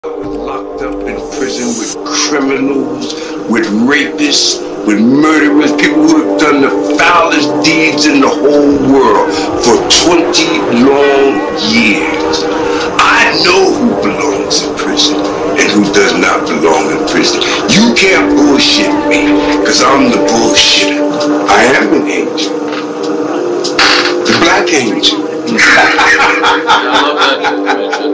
was locked up in prison with criminals, with rapists, with murderers, people who have done the foulest deeds in the whole world for 20 long years. I know who belongs in prison and who does not belong in prison. You can't bullshit me, because I'm the bullshitter. I am an angel. The black angel. I love that you mentioned